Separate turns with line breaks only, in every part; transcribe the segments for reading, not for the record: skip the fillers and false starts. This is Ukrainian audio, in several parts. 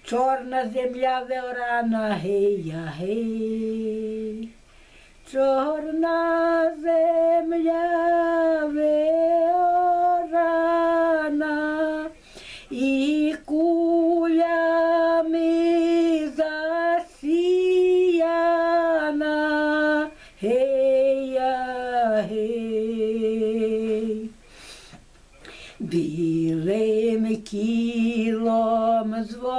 Чорна земля виорана, гея, гей. Чорна земля виорана, і кулями засіяна, гея, гей. Білим кілом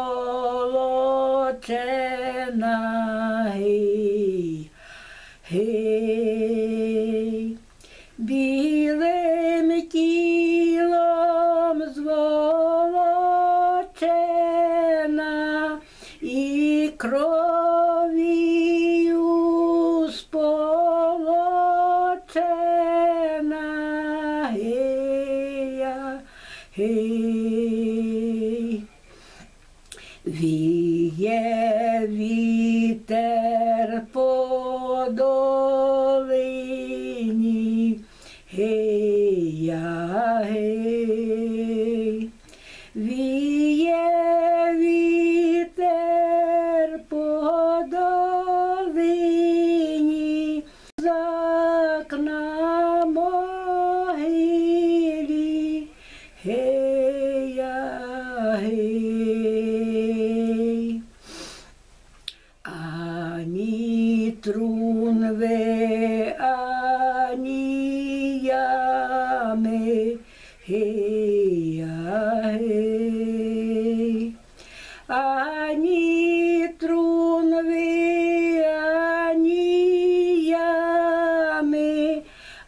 зволочена, гей, гей. Білим кілом зволочена, і кров'ю сполочена, гея, гей. Віє вітер по долині, гея, гей. Віє вітер по долині, за окна могилі, гея, гей. Ані трунви, ані ями, гея, гей. Ані трунви, ані ями,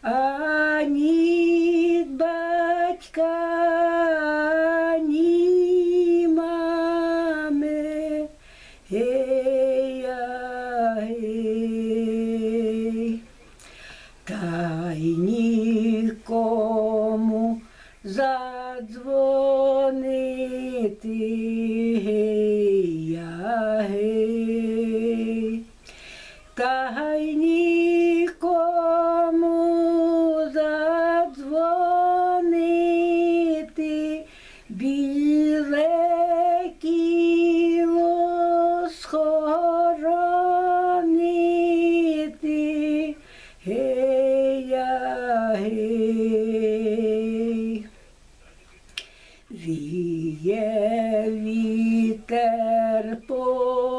ані батька, ані мами, гея, гей. Та й нікому задзвонити, гея, гей. Та й нікому задзвонити, біле кіло схоронити, гея, гей. Віє вітер по